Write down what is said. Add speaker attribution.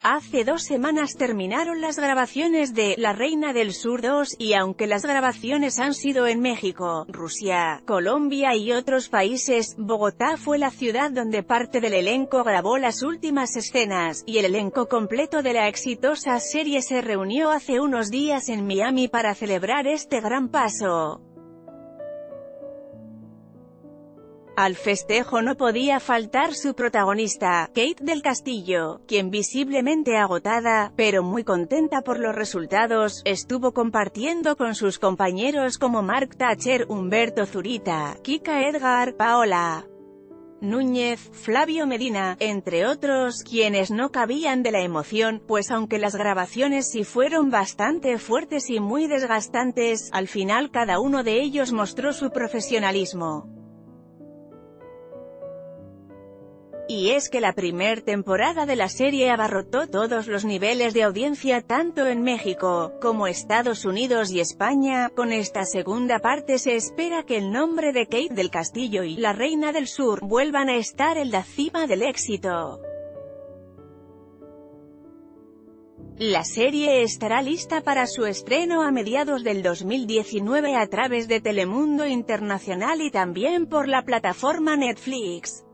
Speaker 1: Hace 2 semanas terminaron las grabaciones de La Reina del Sur 2, y aunque las grabaciones han sido en México, Rusia, Colombia y otros países, Bogotá fue la ciudad donde parte del elenco grabó las últimas escenas, y el elenco completo de la exitosa serie se reunió hace unos días en Miami para celebrar este gran paso. Al festejo no podía faltar su protagonista, Kate del Castillo, quien visiblemente agotada, pero muy contenta por los resultados, estuvo compartiendo con sus compañeros como Mark Thatcher, Humberto Zurita, Kika Edgar, Paola Núñez, Flavio Medina, entre otros, quienes no cabían de la emoción, pues aunque las grabaciones sí fueron bastante fuertes y muy desgastantes, al final cada uno de ellos mostró su profesionalismo. Y es que la primer temporada de la serie abarrotó todos los niveles de audiencia tanto en México, como Estados Unidos y España. Con esta segunda parte se espera que el nombre de Kate del Castillo y La Reina del Sur vuelvan a estar en la cima del éxito. La serie estará lista para su estreno a mediados del 2019 a través de Telemundo Internacional y también por la plataforma Netflix.